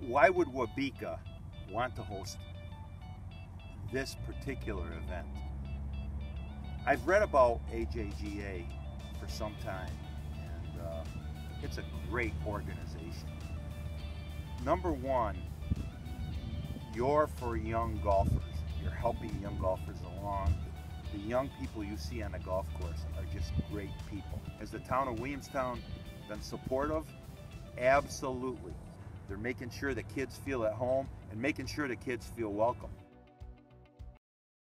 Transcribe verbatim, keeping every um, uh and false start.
why would Waubeeka want to host this particular event? I've read about A J G A for some time, and uh, it's a great organization. Number one, you're for young golfers. You're helping young golfers along. The young people you see on the golf course are just great people. Has the town of Williamstown been supportive? Absolutely. They're making sure the kids feel at home and making sure the kids feel welcome.